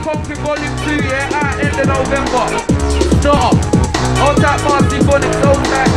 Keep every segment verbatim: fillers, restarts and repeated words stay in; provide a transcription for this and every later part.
Conquering Volume two, yeah, at end of November. Stop. Hold that Marcy Phonics, hold that.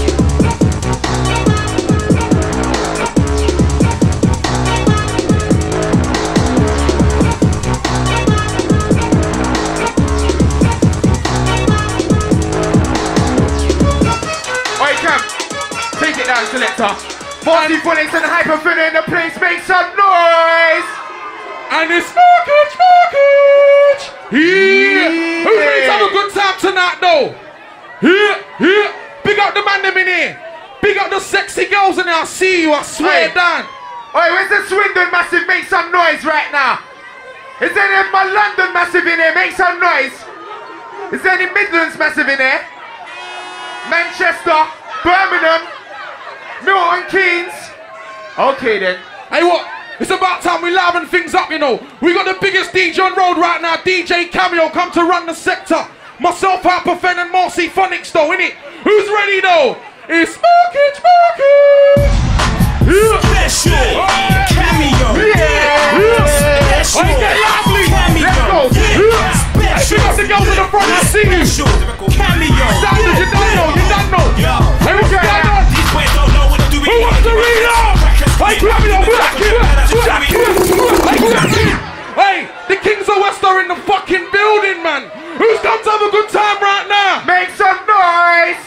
Alright, Cam, take it down, selector. Marcy Phonics and Hyperfinna in the place, make some noise! And it's Markage, Markage! Yeah! Who's ready to have a good time tonight, though? Here, here! Big up the man them in here! Big up the sexy girls in there, I see you, I swear Hey. down! Alright, where's the Swindon Massive? Make some noise right now! Is there any of my London Massive in here? Make some noise! Is there any Midlands Massive in here? Manchester, Birmingham, Milton Keynes. Okay then. Hey, what? It's about time we liven things up, you know. We got the biggest D J on road right now, D J Cameo, come to run the sector. Myself, Hyperfen and Marcy Phonics, though, innit? Who's ready, though? It's Markage, Markage! Yeah. Special Hey. Cameo. Yeah! Yeah! Special Hey, get lively! Cameo. Let's go! Yeah. Yeah. Hey, Special pick up the girls in the front, I see you! Special Cameo. Standard, you don't know, you don't know! Yo. Hey, what's going on? These boys don't know what to do. Who wants to read up? Hey, Cameo, black it! Black it! Hey, black it! Hey, the Kings of West are in the fucking building, man! Who's come to have a good time right now? Make some noise!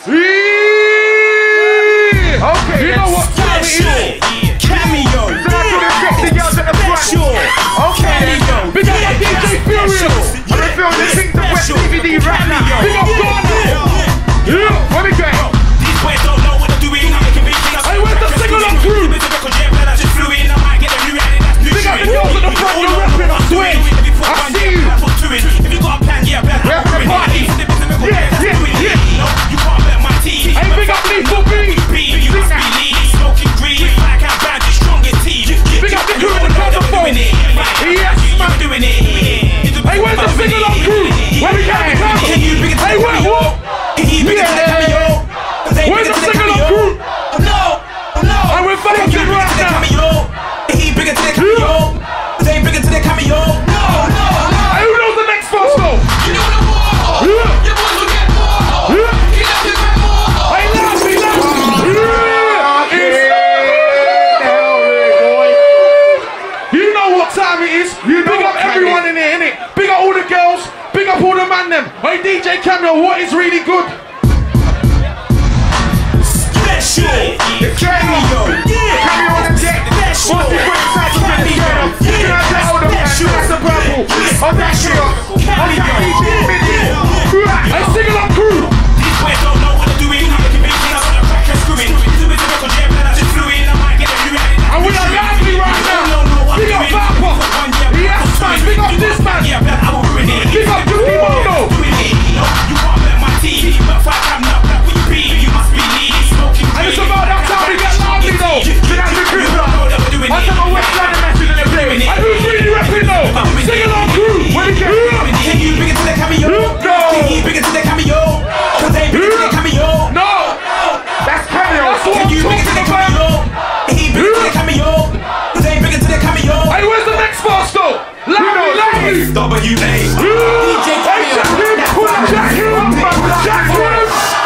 Yeah. Okay, You know what time it is? Cameo. So that's all the sexy girls at the front. Special Okay. Cameo. Big up my D J Furious! I'm gonna film the Kings of West D V D right now. Big up Ghana! Yeah! Where we going? These boys don't know what to do. Hey, where's the single-up crew? Big up the girls at the front, you're rapping, I swear! I see you! If you got a plan, yeah, better. We're having a party. Yeah, yeah, yeah. You can't bet my team. Hey, big up Lethal B! You must believe, smoking green, like I'm bad, the strongest team. Big up the crew in the microphone! Yes, man! Doing it. Hey, where's the single-up crew? Where we going? Hey, where, what? Where's the single-up crew? No, no. And we're bouncing right now! He bigger to the cameo. They bigger to the cameo. No, no, no. Hey, who knows the next first though? You know the war. Yeah. Your boys will get more. Yeah. He left his man more. Hey, Lassie, Lassie! Yeah! It's You know what time it is. You know big up what time everyone it in here, innit? Big up all the girls. Big up all the man them. Hey, D J Cameo, what is really good? Special. It's Cameo. Yeah. Cameo on the deck. Special. Marcy Phonics and Hyperfinna. Cameo. Can I tell all the fans? That's the purple. On that shit. On that D J Midi. Hey, single-up crew. These boys don't know what to do. I'm making big things. I'm gonna crack and screw it. This is a record jam, and I just flew in. I might get a new one. And we are lively right now. Big up Vapor. Yes, man. Big up this man. Yeah, but I will ruin it. Big up Judy Mono. Doing it. No, you can't bet my team. But fight, I'm not black. Will you be? You must believe. Smoking And it's about that time we get lively though. Can I have a I I'm a West London Massive in the place. And who's really rapping though? Sing-along crew. Where we going? Can you bring it to the cameo? No. Can you bring it to the cameo? Cause they bring it to the cameo. No. That's Cameo. That's what Can I'm you bring it to the talking about. cameo? He bring it to the cameo. Cause they bring it to the cameo. Hey, where's the next verse though? Lively, lively. W A. D J Cameo. Jack him. Jack him. Jack him.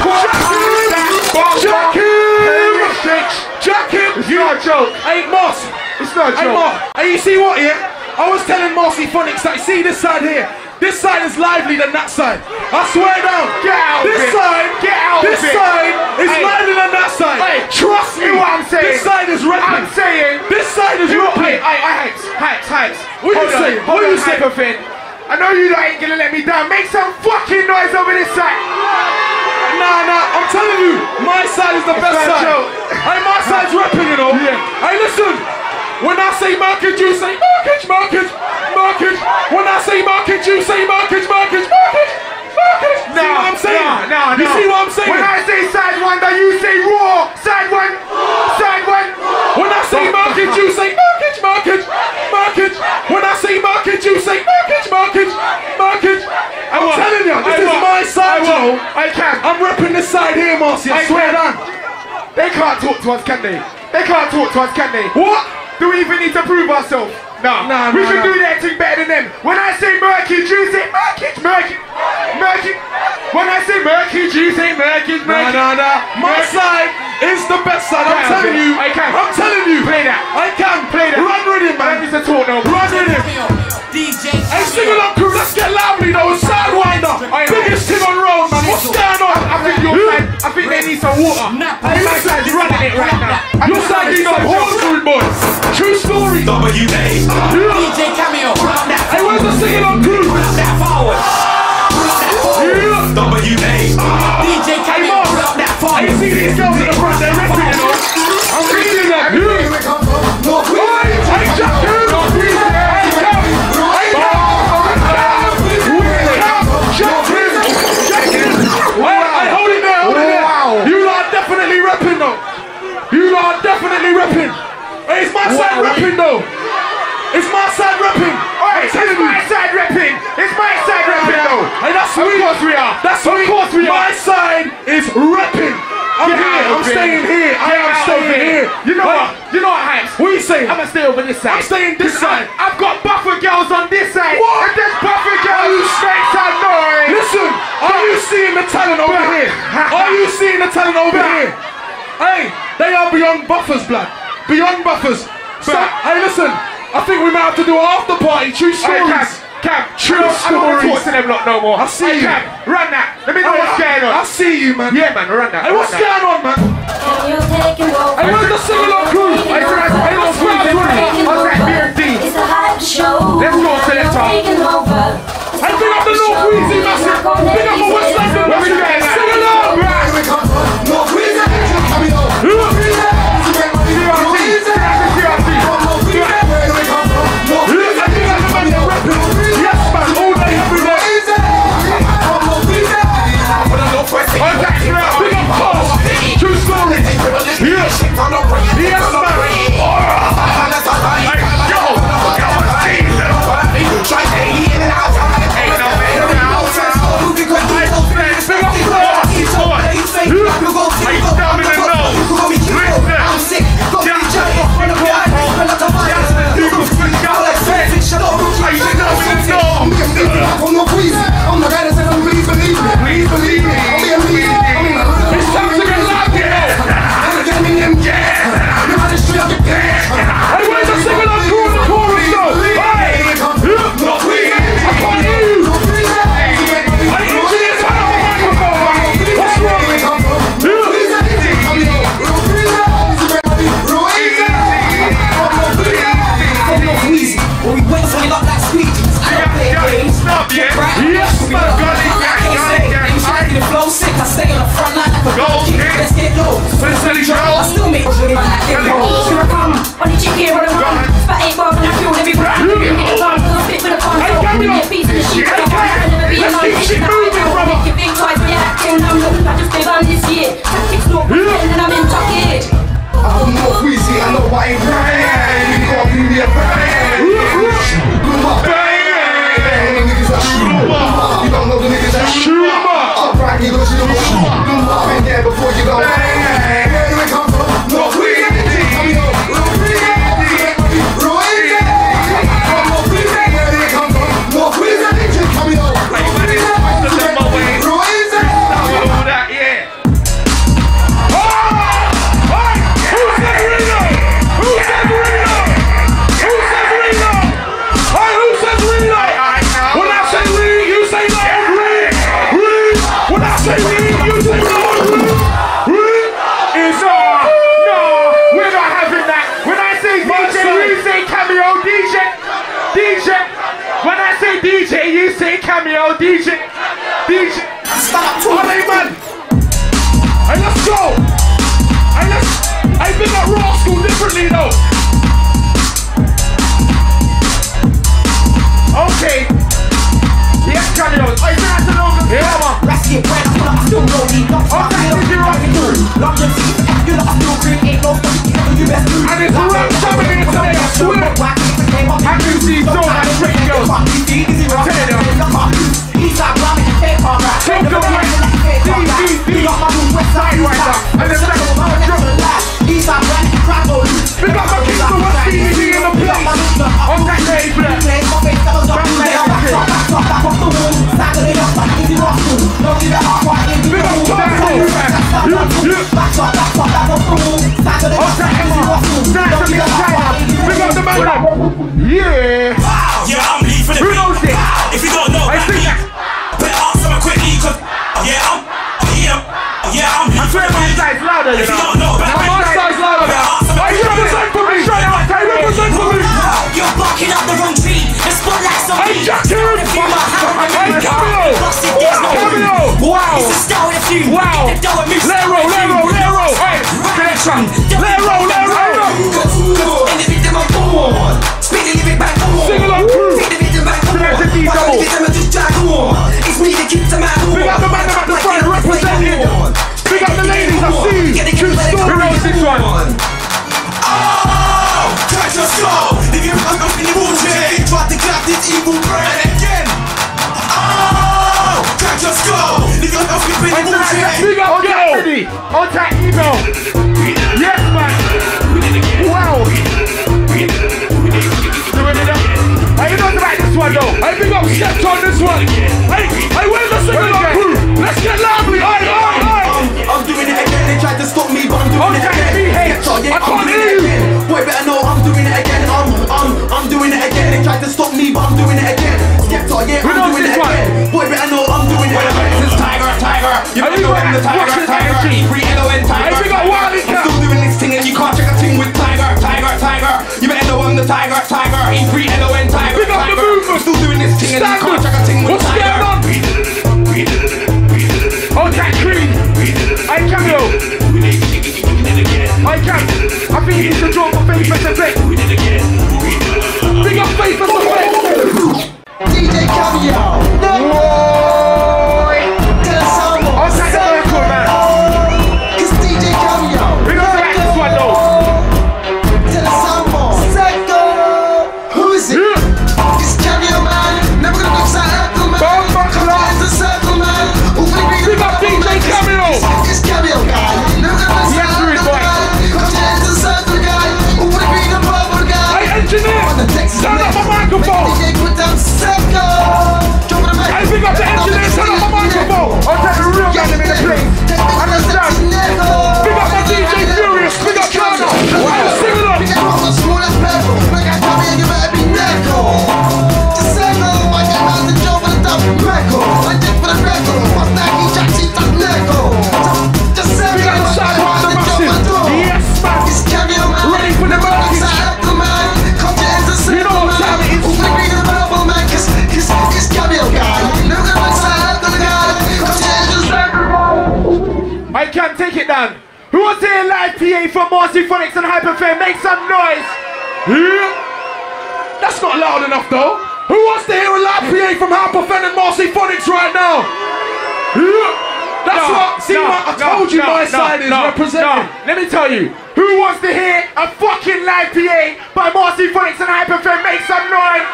Jack him. Jack him. It's not a joke. Hey, Moss. It's not a Hey, joke. Mark. Hey, you see what here? I was telling Marcy Phonics that, you see this side here? This side is lively than that side. I swear down. Get out This of it. side. Get out This of it. side is Hey. lively than that side. Hey. Trust me. You know what I'm saying? This side is rapping. I'm saying. This side is You rapping. hey, hey, hey, Hypes, Hypes. What Hold you on, saying? Hold What on, you saying? Hyperfin. I know you lot ain't gonna let me down. Make some fucking noise over this side. Nah, nah, I'm telling you, my side is the best not a side. joke. Hey, my side's rapping, you know. Yeah. Hey, listen. When I say market, you say market, market, market. When I say market, you say market, market, market, market. See what I'm saying? No, no, no. You see what I'm saying? When I say side one, then you say raw. Side one, side one. When I say market, you say market, market, market. When I say market, you say market, market, market. I'm what? telling you, this I is what? my side, I you know. what? I can. I'm repping this side here, Marcy. I I swear can. down. They can't talk to us, can they? They can't talk to us, can they? What? Do we even need to prove ourselves? No. Nah, we nah, can nah. do that thing better than them. When I say Murky Jew, juice ain't Mercury's Nah, Mercury. nah, nah. My side is the best side. I'm Yeah, telling you. I can. I'm telling you. Play that. I can. Play that. Run with him, I man. don't need to talk no more. Run with him. Hey, sing along, crew. Let's get lively, though. Sidewinder. Biggest thing on road, man. What's going on? I think your side, I think they need some water. I think my side's running it right now. Your side needs some horse food, boy. True story. W A. D J Cameo. Hey, where's the singing on crew? That forward. Yeah. W A. D J Cameo. That I forward. see these girls in the front. They're rapping, you know. I'm reading them. Yeah. Hey, Jack, hey, you lot are definitely rapping. Hey, it's my Wow. side rapping though. It's my side rapping. Alright, it's my side rapping. It's my side rapping though. Hey, that's Of sweet. course we are. That's Of sweet. course we are. My side is rapping. I'm Get here. out I'm of here. staying here. I Get am out staying of here. You know Hey, what? You know what, Hypes? What are you saying? I'm gonna stay over this side. I'm staying this side. I, I've got buffer girls on this side. What? And there's buffer girls straight side noise. Listen, are you seeing the talent over Bruh. here? Are you seeing the talent over Bruh. here? Hey, they are beyond buffers, blood. Beyond buffers. So, Bruh. hey, listen. I think we might have to do an after party. True Hey, stories. Cam, Cam, True I don't, I don't want to stories. talk to them lot no more. I see hey, you. Cam, run that. Let me know what's going on. I see you, man. Yeah, man, run that. Hey, what's run that. going on, man? You taking over. Hey, where's the sing-along crew? Hey, so that's hey, what's going on? What's that B M D? It's a hype show. Let's go to the top. Taking over. Hey, big up the North Weezy, massive. Big up the West London, Where we massive. going at? Sing along. Yes, man, all day, every day. Big up Paul. True story. Yes. Yes, man. It's time to get loud, get out. Hey, where's the sing-along crew in the chorus, though? Hey. I can't hear you. Hey, engineer, turn on the microphone, man. What's wrong? When we wait for you up like sweet, I don't play games. Stop, yeah. Yes, man. The flow sick, I stay on the front line like a Go, goal kick. kid. Let's get low. I still make money when I get low. Here I come. On the chick here, on the run. Spot eight bars and I fuel every brand. Hit the bar, little bit with a con. Hey, carry on. Get a piece of the sheet. I don't want to never be Let's alone. keep shit moving, brother. Make you think twice when you're acting numb. Look, I just been on this year. Tactics no pretend and I'm in pocket. I'm North Weezy, I know I ain't right. You gon' be me a bang. Bloom up. Bang. Niggas that shoot up. You don't know the niggas that shoot up. Up right, you go to the room. Bloom up. Been there before you go. Bang. Where do we come from? North Weezy. North Weezy. North Weezy. North Weezy. Where do we come from? North Weezy. Coming up. North Weezy. North Weezy. All that, yeah. Who said Reno? Who said Reno? Who said Reno? Hey, who said Reno? When I say Reed, you say no. Reed, Reed. When I say Reed, you say no. Reed, Reed. It's No, no, we're not having that. When I say D J, you say cameo. D J, D J. When I say D J, you say cameo. D J, D J. Stop all talking. day, man. Hey, let's go. Hey, let's. Hey, big up Raw School differently though. Okay. Yes, cameo. Oh, you have to know the drama. Rasky and Brad, I feel like I still know these. Okay, did you rock it through? London City, I feel like I still cream. Ain't no fucking together, you best do. And it's a rap coming in today, I swear. Have you seen so much great girls? Easy rock. Tell you. Eastside side's louder, you If you know. don't know about Now my side's louder now. Hey, represent for me. Hey, represent for me. You're barking up the wrong tree. The spotlight's on Hey, me. Jackie. Hey, Cameo. Busted, there's no Cameo. Wow. It's a style of you. Wow. Get the dough and move. Lero, Lero, Lero. Hey, Connection. Lero, Lero. In the rhythm I'm born. Speak the lyric back on. Sing along crew. Speak the rhythm back on. There's a D double. Rhythm and just drag on. It's me that keeps them out. Big up the man at the front representing. Big up the ladies, I see. True Who story. knows this one? Oh, catch us go. If you fuck up in the bullshit, try to grab this evil brain again. Oh, catch us go. If you fuck up in the bullshit. Big up, On that yo. ready. On that email. Yes, man. Wow. Doing it up. Hey, you know about this one, though. Hey, big up Skepta on this one. Hey, hey, where's the sing-along crew? Let's get lively. Hey, hey, hey. I'm doing it again. They tried to stop me, but I'm doing it Okay, again. B H. So, yeah, I I'm can't doing hear it you. again. Boy, better know I'm doing it again. I'm, I'm, I'm doing it again. They tried to stop me, but I'm doing it again. Skepta, yeah, Who I'm knows doing this it one? again. Boy, better know I'm doing it again. This is Tiger, Tiger. You Are better you know I'm the gonna Tiger, watch this Tiger. energy? Free L O N Tiger. Hey, big up Wiley I'm Cat. still doing this thing, and you can't check a thing with Tiger, Tiger, Tiger. You better know I'm the Tiger, Tiger. He free L O N Tiger. Big up the Tiger. movement. I'm still doing this thing, and you can't check a thing with What's Tiger. going on? On that cream. Hey, Cameo. Hey, Cam. I think you need to draw for face to face. Big up Faith and Effect. D J Cameo. Boy. Tell us some more. On that the record, man. It's D J Cameo. Who knows about this one, though? Tell us some more. Psycho. Who is it? It's Cameo, man. Never gonna look circle, man. Bomba Come Club. to the circle, man. Who will be Big up D J Cameo. It's Cameo, guy. Never gonna look Yes, circle, rude boy. man. Come to the circle, guy. Who will be the purple guy? Hey, engineer. On the Texas Turn up my Make microphone. D J put down Psycho. Drop the mic. Hey, big up the engineer. Turn up my microphone. On that the real man in the place. Understand? Big up my D J Furious. Big up Ghana. Wow, sing it up. Yes, man. Ready for the market. You know what time it is. I can't take it down. Who wants to hear live P A from Marcy Phonics and Hyperfame? Make some noise. Yeah. That's not loud enough though. Who wants to hear a live P A from Hyperfen and Marcy Phonics right now? Yeah. That's No, what, see no, what I no, told you no, my no, side is no, representing. no. Let me tell you. Who wants to hear a fucking live P A by Marcy Phonics and Hyperfame? Make some noise.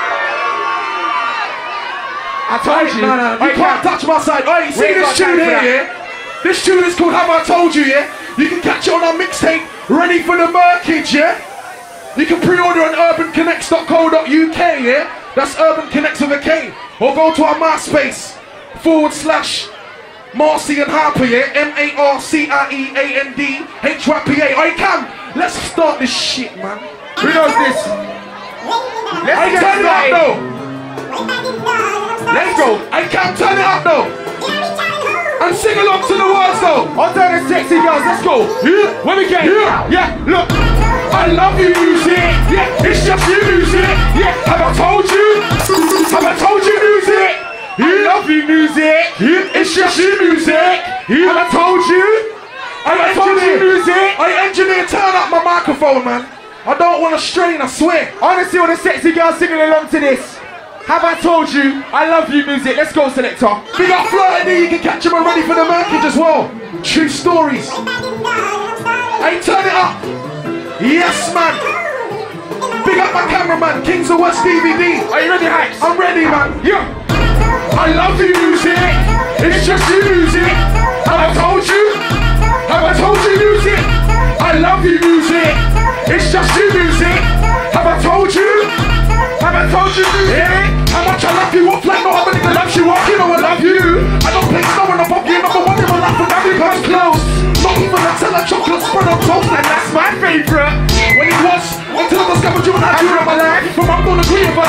I told Hey, you. no, no, you I can't touch my side. Oh, you see We ain't this got tune time for here, that. yeah? This tune is called Have I Told You, yeah? You can catch it on our mixtape, Ready for the Merkage, yeah? You can pre-order on urban connects dot co dot U K, yeah? That's Urban Connects with a K. Or go to our MySpace, forward slash Marcy and Harper, yeah? M A R C I E A N D H Y P A. I can. Let's start this shit, man. Who knows this? Let's I get turn it up, started. though. Let's go. I can turn it up, though. And sing along to the words, though. On to the sexy girls, let's go. Yeah. When we get Yeah. yeah, look. I love you, music. Yeah, it's just you, music. Yeah, have I told you? Have I told you, music? I love you, music. Yeah, it's just you, music. Yeah, Have I told you? I I told you, engineer. music. I engineer, turn up my microphone, man. I don't want to strain, I swear. I want to see all the sexy girls singing along to this. Have I told you? I love you, music. Let's go, selector. Big up Flirty, you can catch him on Ready for the Merkage as well. True stories. Hey, turn it up. Yes, man. Big up my cameraman, Kings of West D V D. Are you ready, Hypes? I'm ready, man. Yeah. I love you, music. It's just you, music. Have I told you? Have I told you, music? I love you, music. It's just you, music. Have I told you? Have I told you, music? How much I love you? What flag? No, how many that loves you? What you know I love you? I don't play no one above you. Number one in my life, and every comes close. Not even a teller chocolate spread on toast, and that's my favorite. When it was until I discovered you and I drew in my life. From I'm gonna agree with us.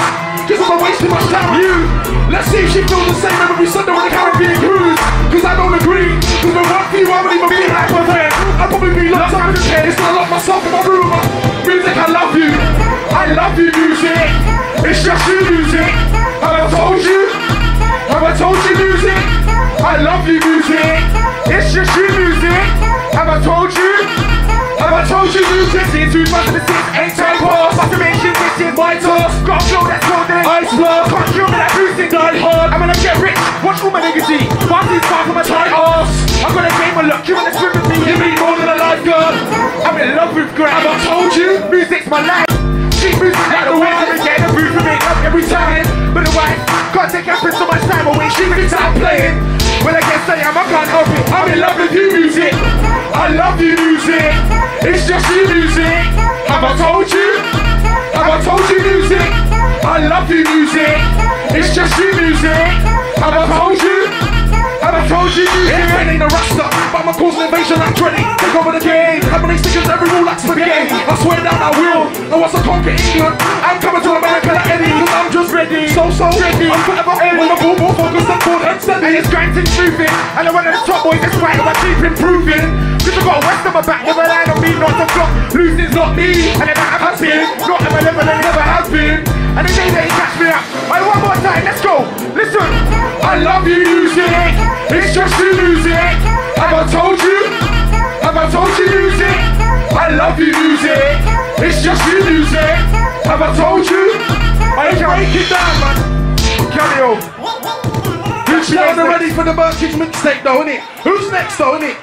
Cause I'm not wasting much time on you. Let's see if she feels the same every Sunday when the Caribbean cruise. Cause I don't agree. Cause when one for you, I wouldn't even be like my friend. I'd probably be locked up in the chair. It's not lock myself in my room. Music, I love you. I love you, music. It's just you, music. Have I told you? Have I told you, music? I love you, music. It's just you, music. Have I told you? Have I told you, music? Since two thousand six, ain't time past. Must have mentioned this is my task. Got flow that's golden. Ice blood. Can't kill me like Bruce and die hard. I'm gonna get rich. Watch all my niggas eat. Party's far from my tight ass. I'm gonna game a look. You wanna swim with me? You mean more than a lifeguard. I'm in love with Greg. Have I told you? Music's my life. Cheap music like the wind. I'm getting a roof for me up every time. But the wife can't take up so much time away. She thinks I'm playing. Well, I guess I am. I can't help it. I'm in love with you, music. I love you, music. It's just you, music. Have I told you? Have I told you, music? I love you, music. It's just you, music. Have I told you? Have I told you, music? Yeah, ain't a rasta, but I'm a cause an invasion. I'm ready. Take over the game. How many stickers every rule like spaghetti? I swear down I will. And once I conquer England, I'm coming to America like Eddie. Cause I'm just ready. So, so ready. I'm forever in. When my ball more focused on board and steady. And it's grinding, moving. And I'm one of the top boys that's right. I keep improving. Cause I got a west on my back. Never line on me, not to flop. Losing's not me. And never have been. Not at my level and never have been. And the day that he catch me up. Alright, one more time. Let's go. Listen. I love you, music. It's just you, music. Have I told you? Have I told you, music? I love you, music. It's just you, music. Have I told you? I can break it down, man. Carry on. Who's down already for the Birkage mixtape, though, innit? Who's next, though, innit?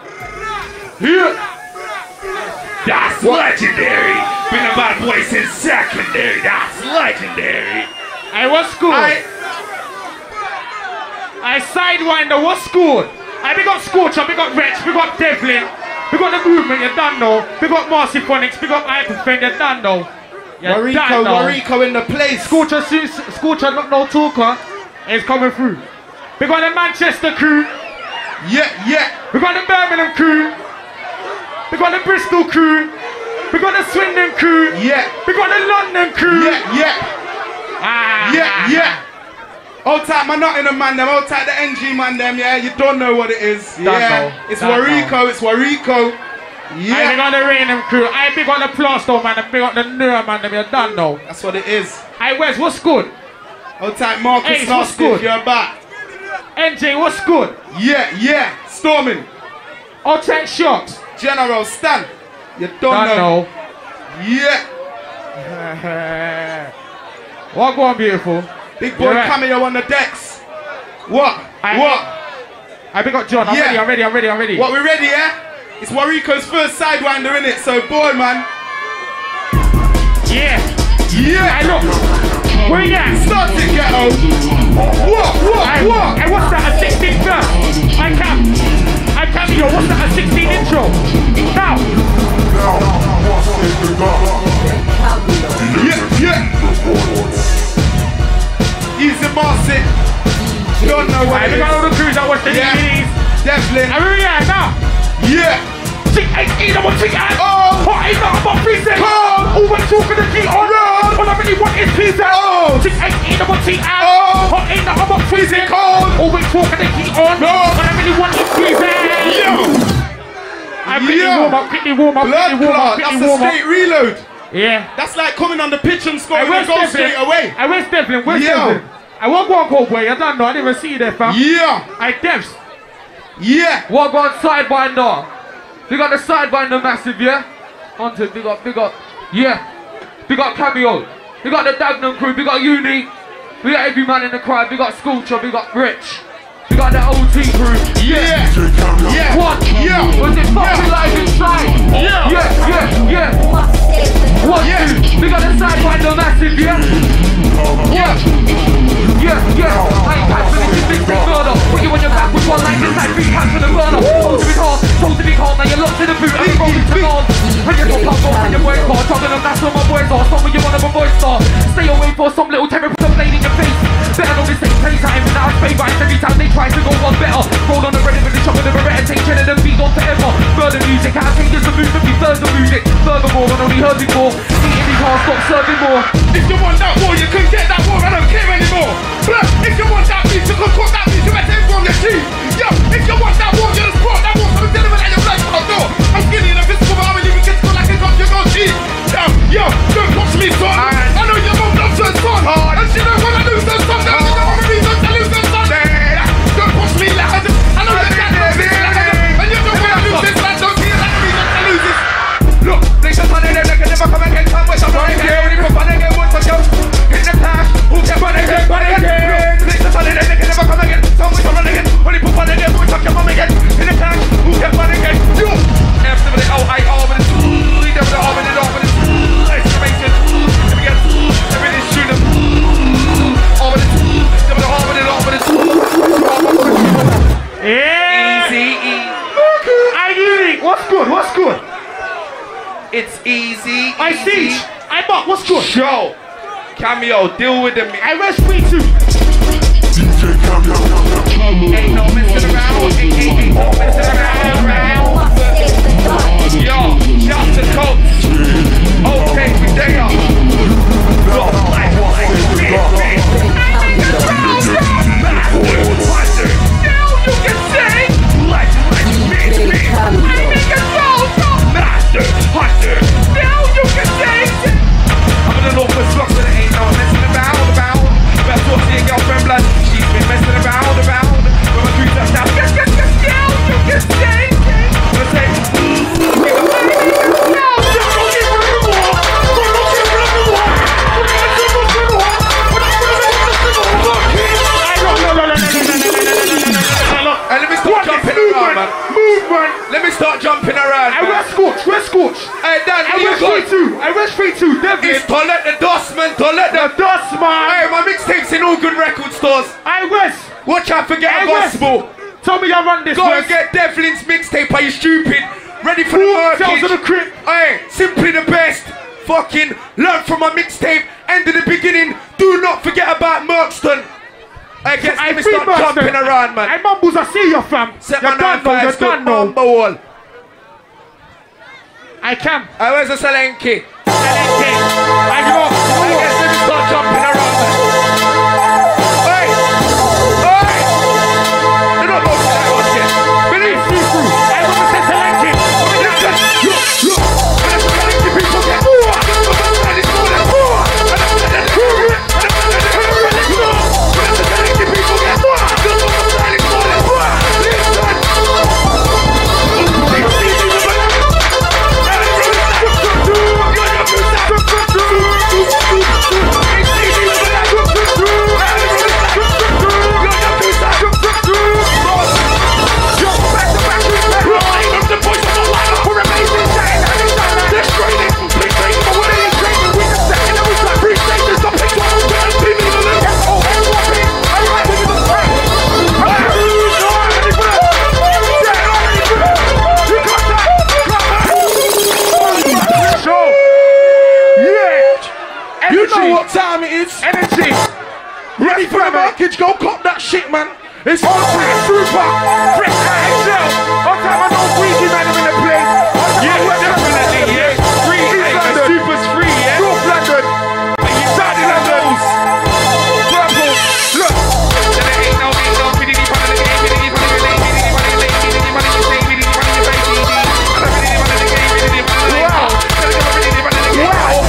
Yeah. That's legendary. Been a bad boy since secondary. That's legendary. Hey, what's good? I, I Sidewinder, what's good? I we got Scorcher, we got Wretch, we got Devlin, we got the movement, you done know. We got Marcy Phonics, we got Hyperfen, you done know. Warrico, Warrico in the place. Scorcher, Scorcher, not no talker, is coming through. We got the Manchester crew. Yeah, yeah. We got the Birmingham crew. We got the Bristol crew. We got the Swindon crew. Yeah. We got the London crew. Yeah, yeah. Ah. Yeah, yeah. Old time, man, not in a man them. Old time, the N G man them. Yeah, you don't know what it is. Don't yeah, know. it's Don't Warrico. know. It's Warrico. Yeah. I big on the Rainham crew. I big on the Plasto man. I big on the Nura man. Them, you don't know. That's what it is. Hey, Wes, what's good? Old time, Marcus Hey, what's Nasty, good? you're back. N J, what's good? Yeah, yeah. Storming. I'll take shots. General Stan. You don't, Don't know. know. Yeah. What go on, beautiful? Big boy You're right. cameo on the decks. What? I- what? I big up John. I'm Yeah. ready, I'm ready, I'm ready, I'm ready. What, we ready, yeah? It's Warrico's first Sidewinder, innit? So, boy, man. Yeah. Yeah. Hey, look. Where you at? Start it, ghetto. What? What? Hey, What? hey, what's that? A sixteen verse? I cam. I cameo. What's that? A sixteen intro? Now. Yeah, yeah. Easy Marcy. Don't know what I it big on all is. the crews that watch the Yeah. D V Ds. Devlin. And where you at now? Yeah. T H E double T I. Oh. Hot ain't nothing but freezing. Come. All when talking the G on. All I really want is pizza. Oh. T H E double T I. Oh. Hot ain't nothing but freezing. Cold. All when talking the G on. No. All I really want is pizza. Yo. I quickly Yo. warm up, quickly warm up, Blood quickly warm up, clot. quickly That's a warm up. straight reload. Yeah. That's like coming on the pitch and scoring Hey, a where's goal Devlin? straight away. Hey, where's Devlin? Where's Yo. Devlin? I won't go on cold boy. I don't know. I didn't even see you there, fam. Yeah. I Devs. Yeah. What got Sidewinder? We got the Sidewinder massive, yeah? Hunted, we got, we got, yeah. We got Cameo. We got the Dagenham crew. We got Uni. We got every man in the crowd. We got Sculpture. We got Rich. We got the O T crew. Yeah. Yeah. What? Yeah. Was it fucking Yeah. live inside? Yeah. Yeah, yeah, yeah. What? Yeah. We got the Sidewinder massive, yeah? Yeah. Yeah, yeah. I ain't passing this is big, big murder. Put you on your back with one like this, like three cats in the burner. Told to be hard, told to be calm. Now you're locked in the boot and you're rolling to on. And you're not punk off and your work hard. Talking them, that's what my boys are. Some of you want to avoid star. Stay away for some little terror with a blade in your face. Better know this ain't playtime. Now it's favourites every time they try to go on better. Roll on the ready with the shot with the Beretta. Take cheddar and be gone forever. Further music, how changes the movement, be further music. Furthermore, I only heard before. Eating these cars, stop serving more. If you want that war, you can get that war It's easy. I easy. see. I Mark, what's good? Show. Cameo, deal with them. I rest free too. Ain't no messing around. Ain't, ain't, ain't no messing around. Yo, shout to Coach. Okay, we there. Now you can say, let's make me. I make a soul from Master Hunter. Now you can say, I'm in a local structure that ain't no messing around, around. Best talk to your girlfriend, blood. She's been messing around, around. When my three touchdowns, yes, yes, yes, now you can say, I'm gonna say, and let me start jumping around, man. Movement. Let me start jumping around. I rest Scorch, rest Scorch. Hey, Dan, I you rest got? free too. I rest free too. Devin. It's to let the dust, man. To let the The dust, man. Hey, my mixtape's in all good record stores. I rest. Watch out, forget I a gospel. rest. Tell me I run this. Go West. and get Devlin's mixtape. Are you stupid? Ready for Four the cells of the workage? crib. Hey, simply the best. Fucking learn from my mixtape. End of the beginning. Do not forget about Merkston. I guess I let me free start Merkston. jumping around, man. I mumbles, I see you, fam. Set You're my done, nine though. You're five done, to no. number one. I can. I was a Salenki. I give up. I guess let me start jumping around, man. Hey! Hey! You don't know what that was yet. Believe me. I want to say Selenki. People get more. And it's more than more. And I'm gonna let you in. And I'm gonna let you in. And I'm gonna let you people get more. And it's more than more. Listen. You know what time it is. Energy. Ready for the markage? Go cop that shit, man. It's On time, super. Fresh out himself. On time, I know Freaky man in the place. Yeah, definitely, yeah. Free, the super's free, yeah. North London. South London. Purple. Look. There ain't no, ain't no, biddy fun of the game, biddy fun of the game, biddy fun of the game, biddy fun of the game, biddy fun of the game, biddy fun of the game, biddy fun of the game. Wow. Wow.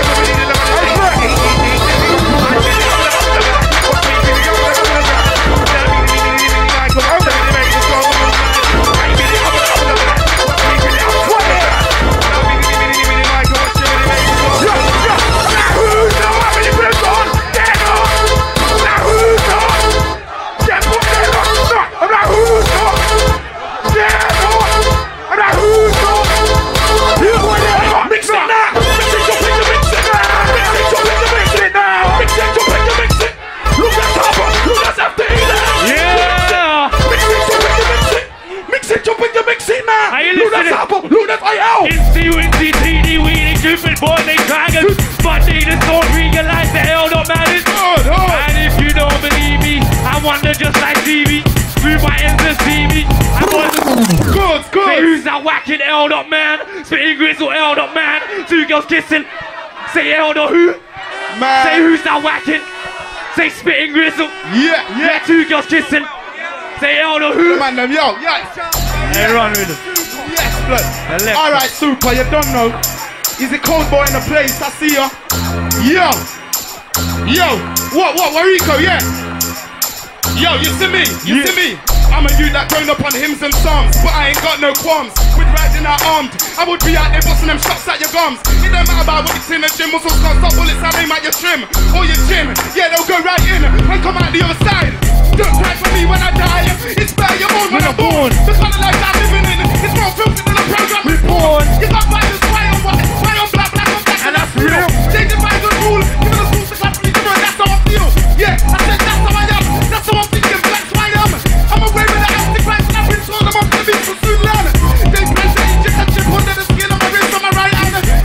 It's the Windy T D weedy stupid boy they dragons, but they just don't realize the hell not matters. And if you don't believe me, I wonder just like T V, through my endless T V. I wonder Good, good. say who's that whacking L dot man, spitting grizzle L dot man, two girls kissing. Say L dot who? Man. Say who's that whacking? Say spitting grizzle. Yeah, Yeah, two girls kissing. Say L dot who? Man, them, yo, yes. Hey, run with it. Yes, blood. The left. Alright, super, you don't know. He's a cold boy in the place, I see ya. Yo. Yo. What, what, Wariko, yeah. Yo, you see me? You Yeah. see me? I'm a youth that grown up on hymns and psalms, but I ain't got no qualms with riding out armed. I would be out there busting them shots at your gums. It don't matter about what it's in the gym, muscles can't stop bullets, I aim at your trim or your gym. Yeah, they'll go right in and come out the other side. Don't cry for me when I die. It's better you're born when, when I'm born. The kind of life I'm living in, it's more filthy than a program. We're born. You got violence, why on white, why on black, black on black, and that's real. They divide the rule, giving us rules to clap for me, that's how I feel. Yeah, I said that's how I am, that's how I'm thinking, that's who I am. I'm away with the antichrist, and I've been told I'm up to be for soon learn. They play the just a chip under the skin of my wrist on my right hand.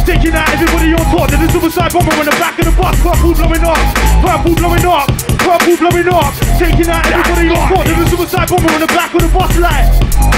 Taking out everybody on top. There's a suicide bomber on the back of the bus. Purple blowing up, purple blowing up, purple blowing up. Taking out everybody on top. There's a suicide bomber on the back of the bus line.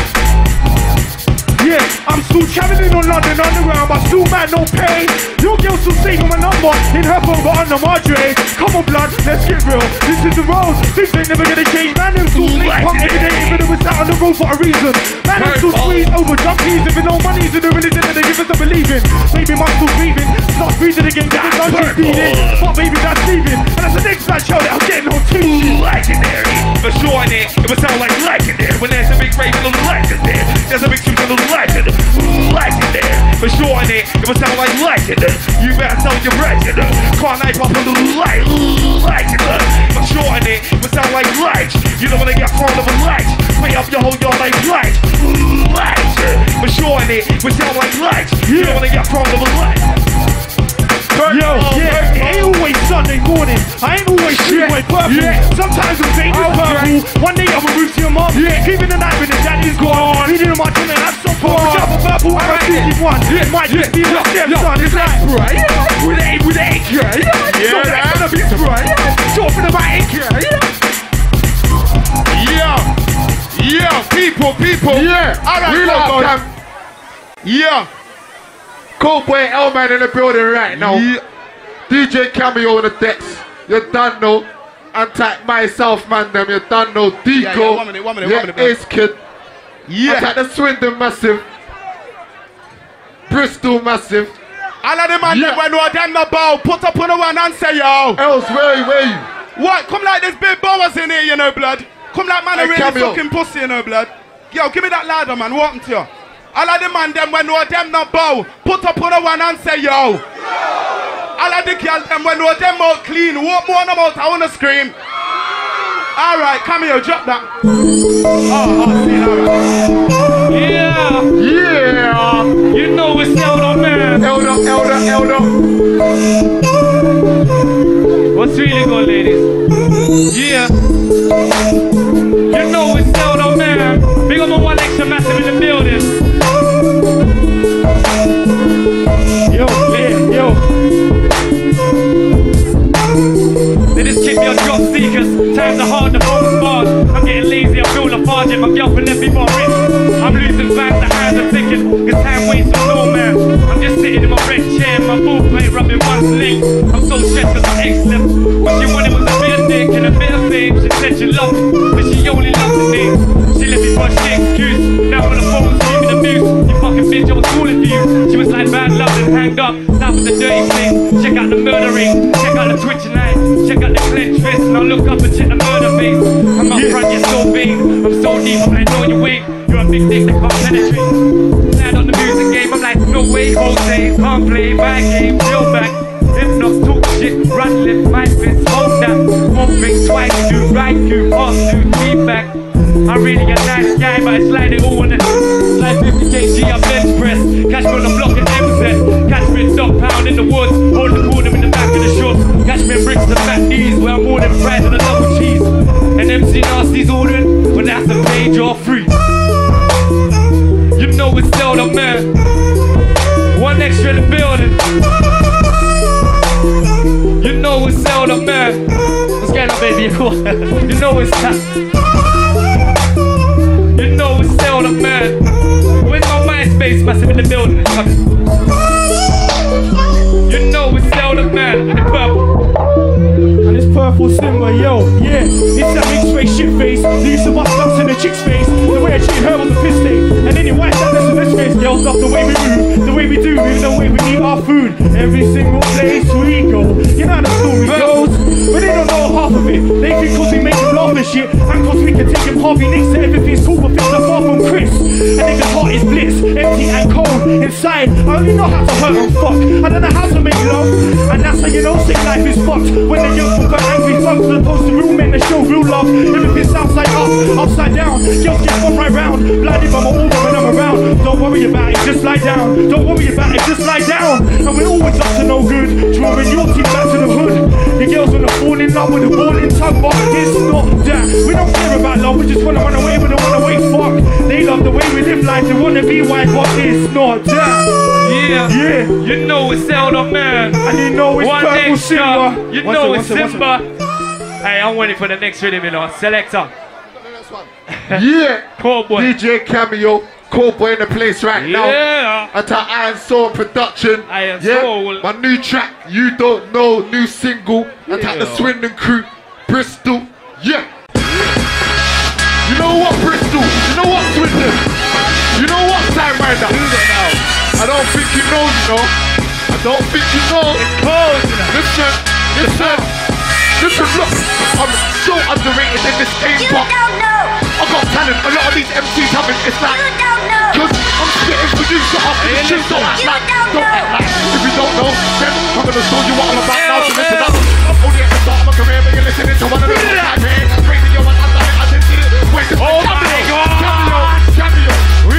Yeah, I'm still traveling on London Underground, but still man, no pain. Your girl still saving my number in her phone, but under my drain. Come on, blood, let's get real. This is the road, things ain't never gonna change. Man, them still late pump every day, even though it's out on the road for a reason. Man, them still squeeze over junkies, even though money's in the religion that they give us a believing. Baby, I'm still breathing, start breathing again, get the dungeon feeling. But baby, that's leaving, and that's the next bad show that I'm getting on T V. Legendary, for sure in it, it would sound like legendary. When there's a big rave in the legend there, there's a big tune in the legend. Legendary, for sure in it, it would sound like legendary. You better tell your legend. Can't I pop a little light? Legendary, for sure in it, it would sound like light. You don't wanna get front of a light. Pay up your whole your life light. Legendary, for sure in it, it would sound like light. You don't wanna get front of a light. Yo, yeah, it ain't always Sunday morning. I ain't always shooting with purple. Yeah. Sometimes I'm painted oh, purple. Right. One day I'm a root to your mom. Yeah. Even the night when the daddy's gone. He didn't want to have some fun. Which other purple I'm fifty-one. It might just be my stepson. It's like, right, yeah. With eight, with eight, yeah. Yeah, so that's gonna be right. Yeah. Talking about eight, yeah. Yeah. Yeah, people, people. Yeah. All right, relax. Yeah. Cool boy L-Man in the building right now. Yeah. D J Cameo on the decks. You done know. Attack myself, man, them. You done know. Deco. Yeah, yeah, one minute, one minute, yeah, one minute, Ace Kid. Yeah. Attack the Swindon Massive. Bristol Massive. All of them man, yeah. When we're them the bow, put up on the one and say, yo. Else, where, where you? What? Come like there's big bowers in here, you know, blood. Come like man, a really Cameo. fucking pussy, you know, blood. Yo, give me that ladder, man. What happened to you? All of the man them when no them not bow, put up on the one and say yo. All of the girl them when no them out clean, walk more about I wanna scream. Alright, come here, drop that. Oh, oh, see, alright. Yeah, yeah. You know it's Elder, man. Elder, Elder, Elder. What's really good, ladies? Yeah. You know it's Elder, man. Big up on one extra massive in the building. Yo, yeah, yo. They just keep me on job seekers. Times are hard, the phone's barred. I'm getting lazy, I feel lethargic. My girlfriend left me for rich. I'm losing fans, the hands are ticking. This time waits for no man. I'm just sitting in my red chair, my ball plate rubbing one sling. I'm so stressed cause my ex left. What she wanted was a bit of dick and a bit of fame. She said she loved me, but she only loved the name. She left me for a shit excuse. Now on the phone, screaming abuse. You fucking bitch, I was calling for you. She was like bad love and hanged up. South of the dirty place. Check out the murder ring. Check out the Twitch night. Check out the clenched fist. Now look up and check the murder face. I'm up front, you're so vain. I'm so deep, I'm like, no, you ain't. You're a big dick that can't penetrate. Land on the music game, I'm like, no way, Jose. Can't play my game, chill back. If not, talk shit, run lip, my fist, hold that. One thing twice, do right, do pass, do three back. I'm really a nice guy, but it's like they all wanna like fifty kilograms, I bench press. Catch me on the block at M Z. Catch me in dog pound in the woods. Hold the corner in the back of the shorts. Catch me in bricks to fat knees, where I'm more than fries and a double cheese. And M C Nasty's ordering, but that's a page or free. You know it's still the man. One extra in the building. You know it's still the man. What's going on, baby? You know it's that. You know it's still the man. Where's my MySpace massive in the building? It's coming. You know it's still the man. And the purple. And it's purple Simba, yo, yeah. It's that mixed race shit face. They used to bust bumps in the chick's face. The way I treated her was a piss take. And then you wipe that mess in this face. Girls love the way we move, the way we do, even the way we eat our food. Every single place we go. You know how the story goes. But they don't know half of it. They think cause we make them laugh and shit. And cause we can take them Harvey Nicks and everything's cool, but things are far from Chris. And niggas' heart is bliss, empty and cold inside. I only know how to hurt and fuck. I don't know how to make love. And that's how you know sick life is fucked. When the young folk are angry fucks, as opposed to real men that show real love. Everything's outside up, upside down. Girls get spun right round. Blinded by my order when I'm around. Don't worry about it, just lie down. Don't worry about it, just lie down. And we're always up to no good. Drawing your team back to the hood. The girls wanna fall in love with a balling tongue, but it's not that. We don't care about love, we just wanna run away, we don't wanna wait, fuck. They love the way we live life, they wanna be white, but it's not that. Yeah, Yeah, you know it's Elder Man. and you know it's One Purple extra, Simba. you One know sec, it's one sec, one Simba. Hey, I'm waiting for the next rhythm, you know. Selector. Yeah. Cool boy. D J Cameo, Cool Boy in the place right now. Yeah. At our Iron Soul production. Iron yeah. Soul. My new track, You Don't Know, new single. At Yeah. the Swindon crew, Bristol. Yeah. You know what, Bristol? You know what, Swindon? You know what, Sidewinder? I don't think you know, you know. I don't think you know. Cold. Listen, listen, listen, look. I'm so underrated in this game, You but don't know. I got talent. A lot of these M Cs haven't. It's like, You don't know. cause I'm spitting producer off the shit. Don't act You like, don't don't act know. like. If you don't know, then I'm gonna show you what I'm about now. So Yeah, listen man. up. I'm only at the start of my career, but you're listening to one of the best I've had. Radio, I done it, I just did it. Wait, this Oh is my Cameo, God. Cameo, Cameo.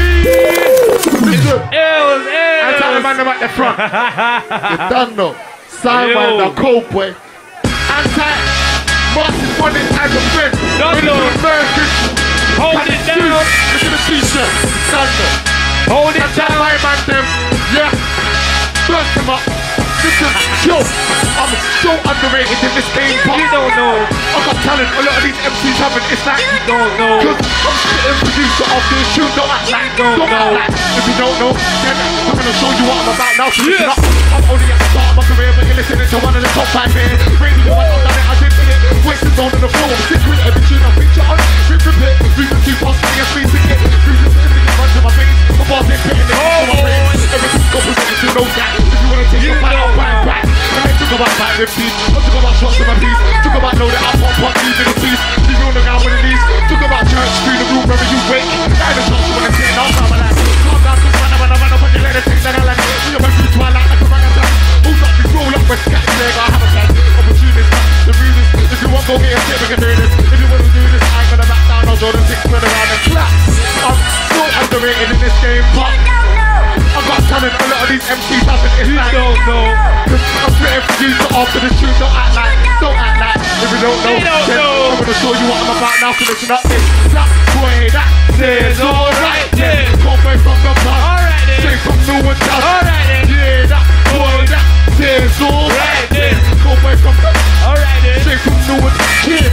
Listen. Eels, eels. I tell the man them at the front. You done know. Sidewinder, Cold Boy. Anti Martin Bonnet type of friend. Done know. American. Hold it down. Look at the t-shirt. Done know. Hold it Anti down. my man them. Yeah. Burst them up. Listen, yo, I'm so underrated in this game. but You don't know. I got talent. A lot of these M Cs haven't. It's like You don't know. Cause I'm sitting producer of this tune. Don't act like. don't Don't know. act like. If you don't know, then I'm gonna show you what I'm about now. So listen Yeah. up. I'm only at the start of my career, but you're listening to one of the top five here. Radio, I done it, I did it. Wasted on the floor. I'm sick with every tune I picture on. Rip, rip, it. Reason to pass me a space to get. Reason to everything runs in my veins. My bars ain't fitting in my brain. Everything's got position to know that. If you wanna take You your back, don't back, back. I took about five fifties. I took about shots in my piece. Took about know that I pop, pop, these in the piece. Leave you on the ground with the knees. Took about church, street, the room, wherever you wake. I the shots when I say it, I'll come alive. Calm down, cause when I run, I run up on you, let it take that I like. You're my future, I like like a run at time. Move up, you roll up, we're scattered, leg, I have a plan. Opportunist, the realest. If you want, go get a tip, we can do this. If you wanna do this, I ain't gonna back down. I'll Jordan six, spread around and clap. I'm so underrated in this game, but You don't know. I got talent. A lot of these M Cs haven't. It's like, Don't know. I'm spitting producer after the tune. Don't act like, don't act like. If you don't know, They don't then know. I'm gonna show you what I'm about now. So listen up, this black boy that says alright then. Come away from the past, Alright then. straight from New and Town. Alright then. Yeah, that boy that says alright then. Come away from the Alright then. straight from New and Kid.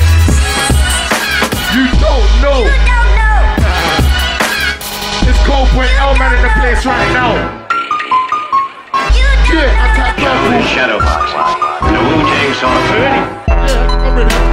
You don't know. You don't know. It's Cold Boy L-Man in the place right now. You don't Yeah, I tap Gentlemen, purple. Shadowbox. The Wu-Tang song. Yeah, I'm ready.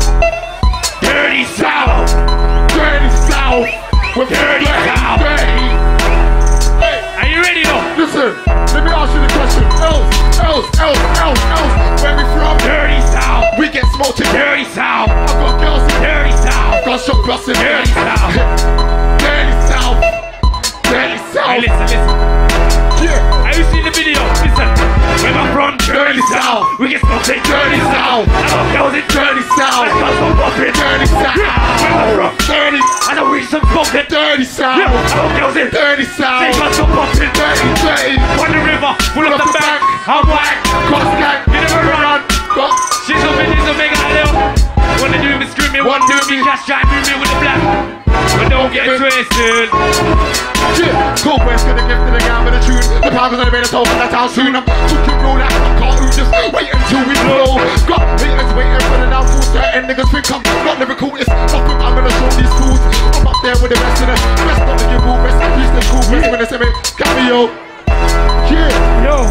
Dirty South. Dirty South with Dirty Dirty South. Dirty. Hey, Are you ready though? listen, let me ask you the question. Else, else, else, else, else. Where we from? Dirty South. We get smoked in Dirty South. I got girls in Dirty South. got some girls in Dirty South. Dirty South. Dirty Hey, South. listen, listen. Yeah. Have you seen the video? Listen. Where I'm from, Dirty South. We get smoked in Dirty South. I got girls in Dirty South. I got some bumping. Dirty South. Where I'm from, Dirty, I got reach some bumping. dirty Yeah, I South. got girls in Dirty They South. got some bumping. Dirty, dirty. On the river, full of Full the of the bank. bank. I'm white. Cross gang. You never run. Got She's a bit, she's a mega little. Wanna do me, screw me, One one do do me, me. cash try me with the black. But don't get twisted. yeah. Cold Boy's gonna give to the guy with a tune. The power's gonna be the soul from the town soon. I'm fucking roll out the car who just wait until we blow. Got haters waiting for the downfall. Certain niggas think I'm not lyrical. It's nothing I'm gonna show these fools. I'm up there with the rest of the rest of the good rest. I use the cool best when they say me Cameo. Yeah. Yo,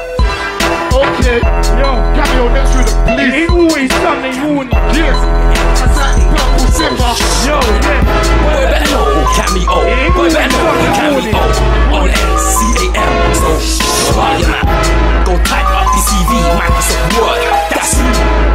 Okay. yo. Cameo next to the It police. ain't always Sunday morning. Yes. That's that purple zipper. Yo, yeah. Boy better know Cameo. Boy better know Cameo. On N C A M. So while you're not, go type up the C V, Microsoft Word. That's me.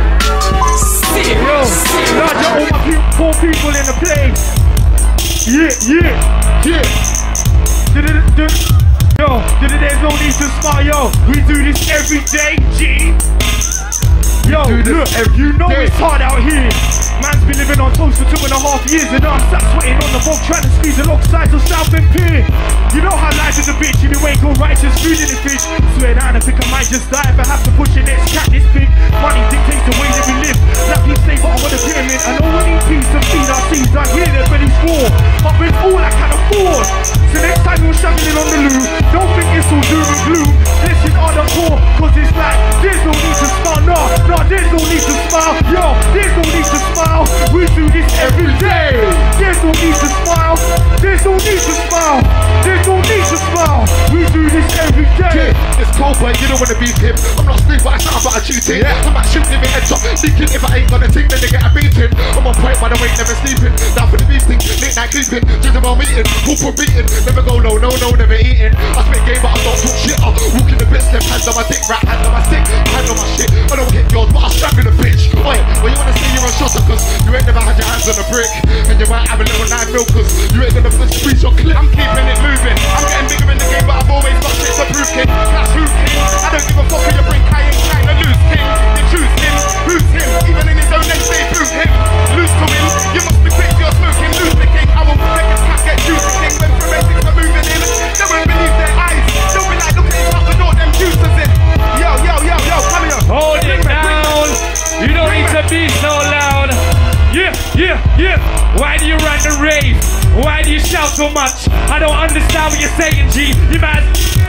Yo, Serious. large all my pe- poor people in the place. Yeah, yeah. Yeah. Du-du-du-du. Yo, du-du, there's no need to smile, yo. We do this every day, G. Yo, do this look, every you know day. it's hard out here. Man's been living on toast for two and a half years, and I'm sat sweating on the boat trying to squeeze alongside of South and Pier. You know how life is a bitch, if you ain't got righteous food in the fish. Swear down and pick up my might just die if I have to push the next cat this big. Money dictates the way that we live. Lappy say but I'm on the pyramid. I know when he peace and feed our seeds. I hear they're ready for, but with all I can afford. So next time you're struggling on the loo, don't think it's all doom and gloom. Listen on the core, cause it's like there's no need to smile. No, no, there's no need to smile. Yo, there's no need to smile. We do this every day. There's no need to smile. There's no need to smile. There's no need to smile. We do this every day. Yeah, it's cold, but you don't wanna beat him. I'm not sleep, but I sound about a cheating. Yeah. I might shoot him in head top. Thinking if I ain't gonna think, then they get a beating. I'm on point, but I ain't never sleeping. Down for the beating, late night creeping. Just about meeting, hoop for beating. Never go low, no, no, never eating. I spit game, but I don't talk shit. I walk in the bits, left hand on my dick, right hand on my stick, hand on my shit. I don't hit yours, but I strangle a bitch. Oi, well you wanna say you're a shotter, cause you ain't never had your hands on a brick. And you might have a little nine mil, cause you ain't gonna squeeze your clip. I'm keeping it moving. I'm getting bigger in the game, but I've always got shit to prove, king. That's who's king. I don't give a fuck who you bring. I ain't trying to lose, king. You choose him, who's him. Even in his own name, they prove him. Lose to him. You must be quick, you're smoking. Lose the king. I will make his cat get juicy, king. When forensics are moving in, they won't believe their eyes. They'll be like, look at his heart, the door, them juices in. Yo, yo, yo, yo, come here. Hold it down. You don't need to be so loud. Yeah, yeah, yeah. Why do you run the rave? Why do you shout so much? I don't understand what you're saying, G. You mad?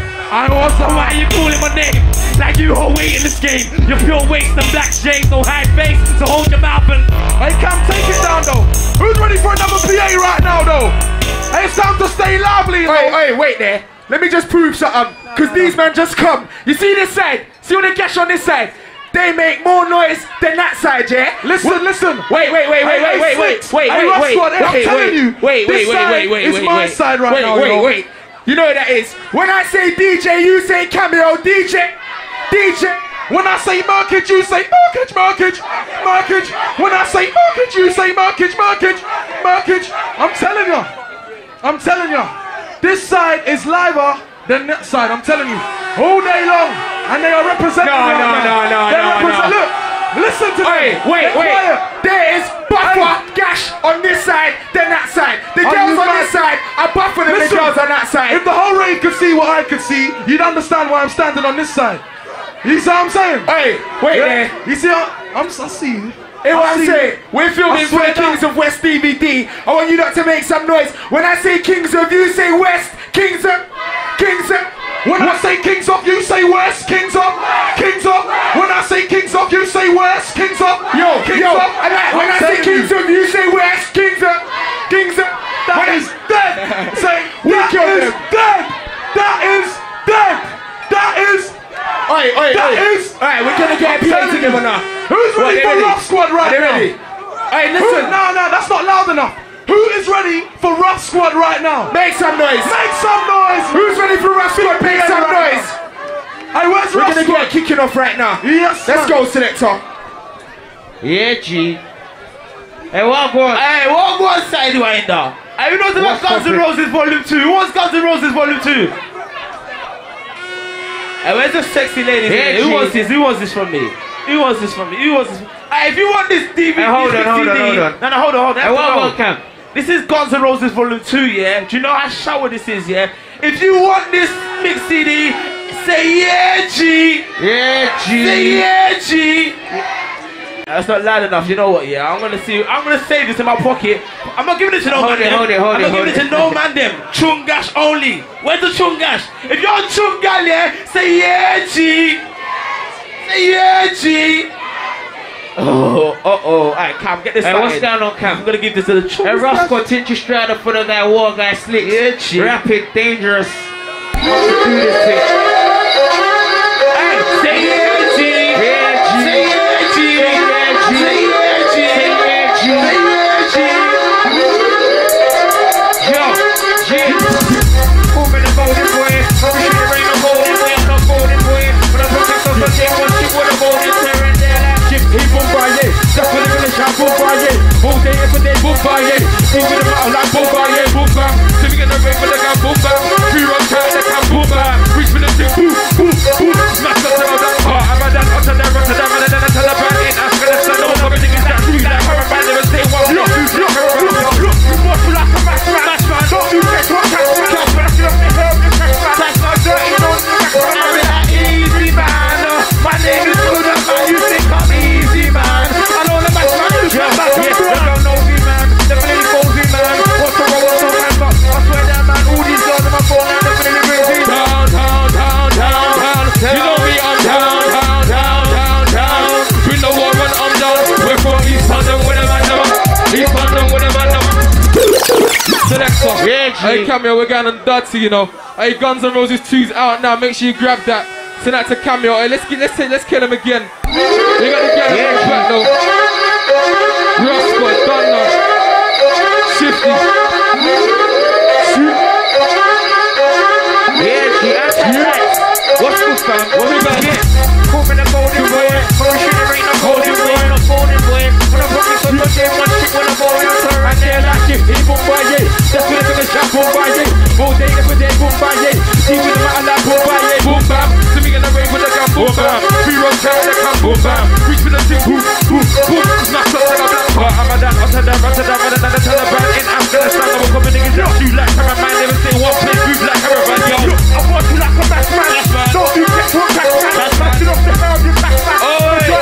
I also why you calling my name? Like you whole weight in this game. You're pure waste and black shades, no high face. So hold your mouth and Hey, Cam, take it down though. Who's ready for another P A right now though? Hey, it's time to stay lively. Wait, wait, wait there. Let me just prove something. Cause these men just come. You see this side? See when they catch on this side? They make more noise than that side, yeah? Listen, listen. Wait, wait, wait, wait, wait, wait, wait, wait, Hey, wait, wait, Ross, I'm wait, telling wait, you, wait, this wait, side wait, wait, is wait, my wait, side right wait, now, you wait, know. wait. You know what that is? When I say D J, you say cameo. D J, D J. When I say Markage, you say Markage, Markage, Markage. When I say Markage, you say Markage, Markage, Markage. I'm telling you, I'm telling you, this side is liver than that side. I'm telling you, all day long, and they are representing. No, no, no, no, they no, represent, no. Look, listen to Wait, me. wait, They're wait. quiet. There is buffer gash on this side, then that side. The Are girls you on mad? this side are buffer than the Listen, girls on that side. If the whole rave could see what I could see, you'd understand why I'm standing on this side. You see what I'm saying? Hey, wait Yeah. there. You see how I'm, I see you. Hey, what I I'm see saying, we're filming I for the swear Kings of West D V D. I want you lot to make some noise. When I say Kings of, you say West. Kings of, Kings of. When I say Kings of, you say West. Kings of, Kings of. When I say Kings of, you say West. Kings of, Yo, Kings yo, of. and I, when I'm I say telling Kings you, of, you say West. Kings of, Kings of. that When is dead. Say We that killed is them. dead. That is dead. That is. Oi, oi, That oi. is- Alright, we're gonna get a I'm P A telling together you. now. Who's What, ready they for ready? Rough Squad right Are they now? ready? Hey, Who, listen. no, no, that's not loud enough. Who is ready for Rough Squad right now? Make some noise. Make some noise. Who's ready for Rough Squad? Make some right noise. Hey, where's We're Rough gonna Squad? get kicking off right now. Yes, Let's man. go, selector. Yeah, G. Hey, what going? Hey, what one side right now? Hey, who knows about What's Guns N' poppin'? Roses Volume two? Who wants Guns N' Roses Volume two? Hey, where's the sexy ladies? Yeah, in there? Who G. wants this? Who wants this from me? Who wants this from me? Who wants this? Hey, if you want this D V D, Hey, hold this on, hold C D, on, hold on. No, no, hold on, hold on. Hey, Have to what go. about Cam? This is Guns N' Roses Volume two, yeah? Do you know how shower this is, yeah? If you want this mix C D, say yeah, G. Yeah, G. Say yeah, G. That's not loud enough, you know what, yeah? I'm gonna see, I'm gonna save this in my pocket. I'm not giving it to no Hold man it, them. hold it, hold I'm it, not hold giving it it. to no man them. Chungash only. Where's the chungash? If you're on chungal, yeah, say yeah, G. Say yeah, G. Oh, uh oh. Alright, Cam, get this Hey, started. what's going on, Cam? I'm gonna give this to the Hey, chungash. Rough Squad, take you straight up front of that wall, guy slick. Yeah, G. Rapid, dangerous. Do this thing. Hey, say yeah, G. Yeah, G. Say yeah, G. Say yeah, G. Say yeah, G. Say yeah, G. Say yeah, G. Yo, G. Moving the golden boy. Hope you should bring the golden boy. I'm not golden boy. But I'm looking for the day one shit with a golden tear in there. Chip, he boom baye. That's what they're gonna shout boom baye. All day, every day, boom baye. Moving them out like boom baye, boom bang. Sitting in the ring with the gun, boom bang. Three run turn, they can boom bang. Reach for the thing, selector. Yeah, G. Hey, Cameo, we're going on dirty, you know. Hey, Guns N' Roses two's out now. Make sure you grab that. Send that to Cameo. Hey, let's get, let's say, let's kill him again. We got the gang yeah, back though. Roscoe, Dunlop, Shifty. Yeah, G. Yeah. What's good, fam? What we got here? Come in the golden boy. Come in the rain, I'm golden boy. I'm golden boy. When I'm fucking so much, I'm one chick when I'm falling on her. And they're like it. Hey, boom, boy, yeah. That's when I'm gonna shop, boom, boy, yeah. All day, every day, boom, boy, yeah. See with the matter like boom, boy, yeah. Boom, bam. See me in the rain with the gun, boom, bam. Three road town, they come, boom, bam. Reach for the thing, boom, boom, boom. Smash up to the black bar. I'm a dad, I'm a dad, I'm a dad, I'm a dad, I'm a Taliban in Afghanistan. I'm a couple niggas that shoot like Caravan. Never say one place, move like Caravan, yo. I want you like a back man. Don't you get to a back man. Smashing off the hell, you back man. Oh,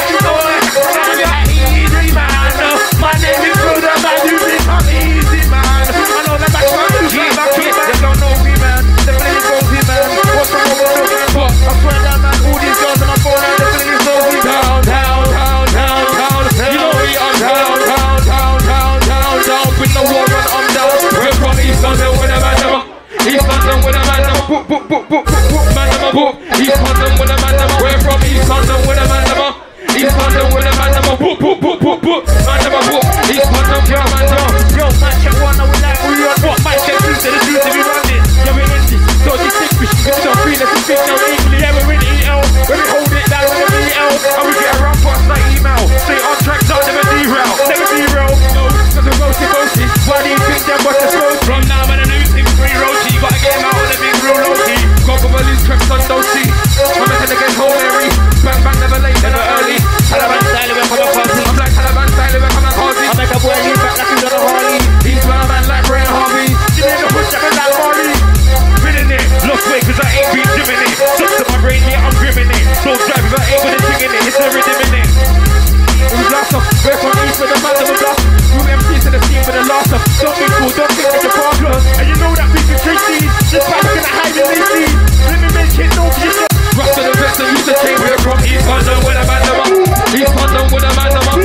easy man. My name is Brother Man. You think I'm easy man. I know that back man. You back man. They don't know me man. They play goalsy man. What's the wrong with looking for? I swear that man. All these girls on my phone and they play goalsy. Down, down, down, down, down. You know we on down, down, down, down, down, down. With no war run, I'm down. We're from East London with a man number. East London with a man number. Boop, boop, boop, boop, boop, man number, boop. East London with a man number. We're from East London with a man number. East London with a man number. Boop, boop, boop, boop, boop. Man number, boop. East London with a man number. Yo, man check one, now we like we run. What? Man check two to the two to be running. Yeah, we're in this. Dodgy sick fish. If it's not green, let's speak no English. Yeah, we're in E L. When we hold it down, we're in E L. And we get around fast like email. Stay on track, don't never derail. Never derail. No, cause we're roasty, roasty. Why do you think them what's the road? From now, man, a new thing, free roasty. You gotta get him out of the big real low key. Got a balloon, crept on, don't see. I'm making to get home, Mary. Bang, bang, never late, never early. Taliban style, we're from a party. I'm like Taliban style, we're from a party. I make a boy lean back like he's on a Harley. He's my man like Brian Harvey. You need to push that with that Harley. Spinning it, lost weight cause I ain't been gymming it. Sucks to my brain, yeah, I'm grimming it. Don't drive if I ain't with a thing in it, it's a rhythm in it. It was last up, we're from East with the man that was lost. Room M C to the scene with the last up. Don't be cool, don't think that you're fabulous. And you know that we can treat these. This back gonna hide in these these. Let me make it no business. Rock to the best and use the chain. We're from East London with a man number. East London with a man number.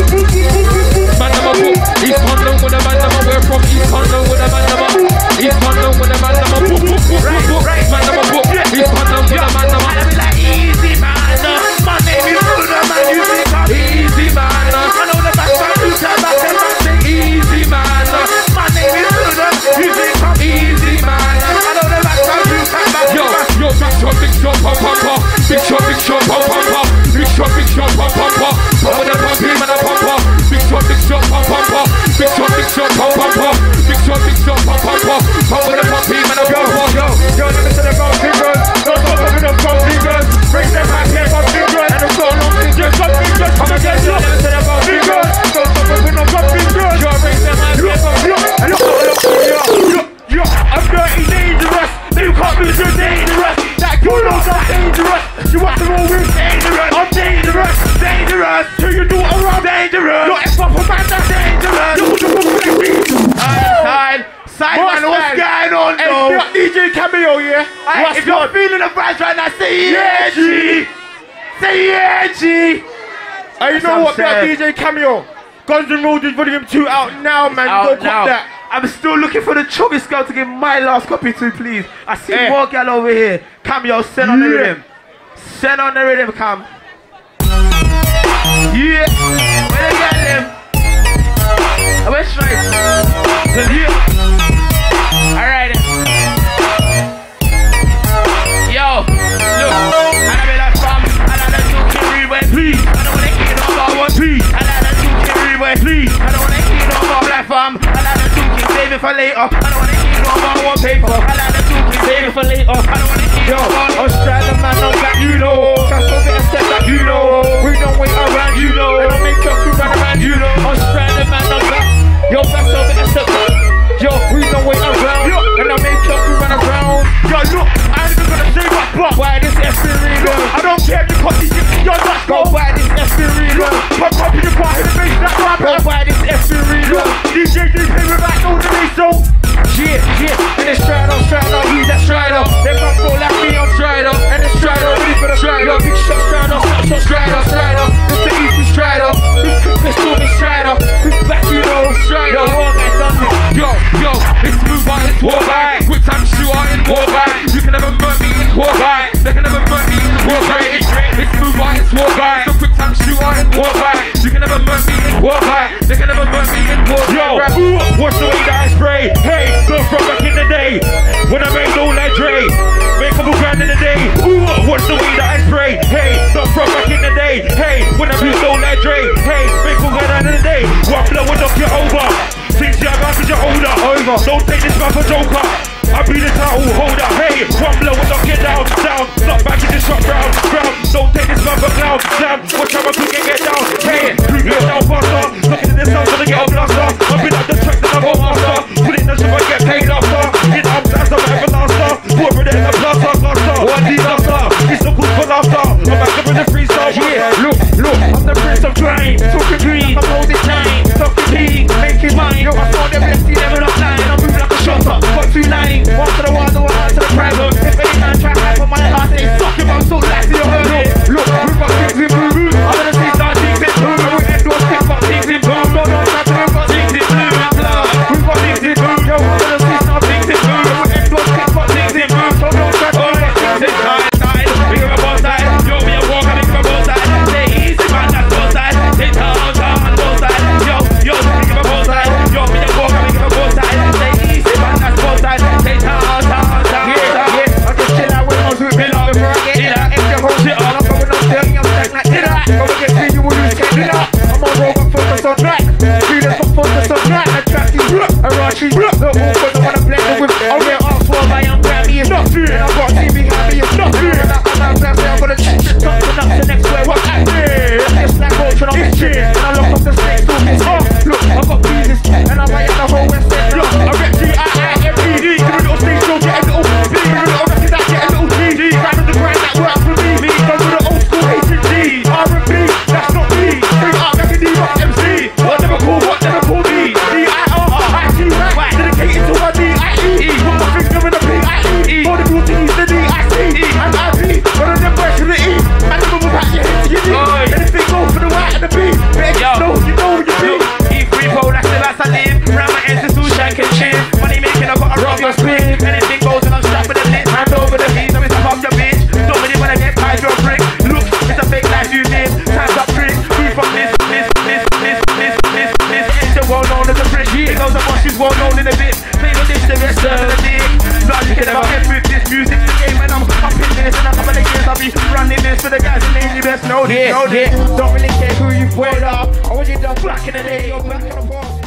Man number book. East London with a man number. We're from East London with a man number. East London with a man number. Book, book, book, book, book. Man number book. East London with a man number. I be like easy man. My name is Brother Man. You think I'm easy man. I know the back man. You tell back and back say easy man. My name is Brother. You think I'm easy man. I know the back man. You tell back and back. Yo, big shot, big shot, pop, pop, pop. Big shot, big shot, pop, pop, pop. Big shot, big shot, pop, pop, pop. Pop with a pump, him and a pop, pop. Big shot, big shot, pop, pop, pop. Big shot, big shot, pop, pop, pop. Big shot, big shot, pop, pop, pop. Pop with a pump, him and a pop, pop. Yo, yo, let me see the gold fingers. Don't stop with the gold fingers. Bring them back here, gold fingers. And the gold long fingers, gold fingers. I'm against you, let me see the gold fingers. Don't stop with the gold fingers. Yo, bring them back here, gold fingers. And look, look, yo, yo, yo, I'm dirty dangerous. You can't be so dangerous. That girl knows I'm dangerous. You want to roll with dangerous. I'm dangerous, dangerous. Till you do it around dangerous. You're a proper man that's dangerous. Alright, side man, what's going on though? D J Cameo, yeah? If you're feeling the vibes right now, say yeah, G. Say yeah, G. And you know what, that D J Cameo? Guns N' Roses Volume two out now, man. Go cop that. I'm still looking for the chubby girl to give my last copy to, please. I see hey. more gal over here. Cameo, send on the rhythm. Send on the rhythm, Cam. Yeah. Where they got them? I wish right. Yeah. Alright. Yo, look. I be like fam. I like that two can rewind, please. I don't wanna hear no more one, please. I like that two can rewind, please. I don't wanna hear no more black fam. I like that two can save it for later. I don't wanna hear no more one paper. I like that two can save it for later. I don't wanna hear no more. Australia man, no black, you know. Just so get a step back, you know. We don't wait around, you know. I don't make your crew run around, you know. Australia man, no black. Yo, back so get a step back. Yo, we don't wait around. Yo, and I make your crew run around. Yo, look, I ain't even gonna say what, but why this experience? I don't care if you copy this, you're not go buy this experience. But copy the part of the face, that's why I buy this experience. D J D P with back on the bass, so yeah, yeah. And it's Strider, Strider, he's that Strider. They come go like me on Strider. And it's Strider, ready for the Strider. walk by. So quick time shooter in walk by. You can never murk me in walk by. They can never murk me in walk by. Yo, what's the way that I spray? Hey, go from back in the day when I made no like Dre. Make a couple grand in the day. Ooh, what's the way that I spray? Hey, go from back in the day. Hey, when I made no like Dre. Hey, make a couple grand in the day. One blow and knock you over. Since you're young, cause you're older. Over. Don't take this man for joker. I be the title holder. Hey, one blow and knock you down, down. Not back in the shot round, round. Don't take this man for clown, down. Watch how I quick and get down. Hey, creep it down faster. Looking at the sound, gonna get a blaster. I've been at the track, then I go master. Put it in the shop, I get paid after. In arms, that's the everlaster. Whoever there in the blaster, blaster. One disaster. It's so good for laughter. I'm back up in the freestyle. Yeah, look, look. I'm the prince of crime. Talking green, I'm holding time. Talking king, make it mine. Yo, I saw them empty, never not lying. I'm moving like a shotter. Got two lying. One to the one, the one to the private. If any man try to hype on my heart, they suck him. I'm so lazy, you heard it. Look, we've got things in blue. I'm gonna see start things in blue. We're endorse things, got things in blue. No, no, no, we've got things in blue and blood. We've got things in blue. Yo, I'm gonna see start things in blue. We're endorse things, got things in blue. So no, try to got things in blue. Side, we give a both side. Yo, me a walk, I give a both side. Say easy, man, that's both side. Say down, down, on both side. Yo, yo, we give a both side. Yo, me a walk, I give a both side. Say easy, man, that's both side. Say down, down, down. Yeah, yeah, I just chill out with my suit, bill up before I get in. Extra whole shit on, I'm going up there, I'm stack like dinner. Go and get free, you will lose, get dinner. I'm on roll, I'm focused on track. Feelers from focused on track. I track you, I rush you. The whole world, I wanna blend it with. I'll get off for my young Grammy, it's not true. And I've got T V happy, it's not true. And I'm out there, I'm gonna check the top and up the next way. What's happening? It's like motion on this shit. And I lock up the snake, so it's off. Look, I've got pieces, and I'm like the whole West End. Look, I rep G I I M E D. Give a little stage show, get a little B. Give a little record that, get a little G D. Grind on the grind that works for me. Me, go to the old school H and G. R and B, that's not me. Bring up like a D rock M C. What never call, what never call me. D I R I T rap. Dedicated to my D I E. Put my finger in the P I E. For the beauty, the D I C. And I P, but I never to the E. And the move back your head to your knee. Anything go for the Y and the B. Better you know, you know you be. E three pro, that's the last I live. Round my ends, two shank and chin. Money making, I got a rock your spin. Anything goes and I'm strapped with a lid. Hand over the feet, I'm top of your bitch. Don't really wanna get tied your brick. Look, it's a fake life you live. Time's up trick. Free from this, this, this, this, this, this, this. It's the well known as a brick. It goes and what she's well known in a bit. Play on this, the rest of the dick. Logic and I'm get with this music. The game and I'm pumping this. And a couple of years I'll be running this for the guys in the indie best. Know this, know this. Don't really care who you've weighed up. I want you done back in the day. You're back in the past.